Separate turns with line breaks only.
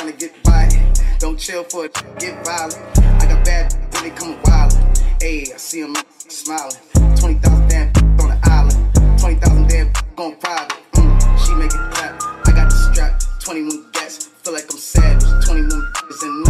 trying to get by. Don't chill for it, get violent. I got bad when they come wild. Ayy, I see them smiling. 20,000 damn on the island. 20,000 damn on private. She make it clap. I got the strap. 21 gats. Feel like I'm savage. 21 is in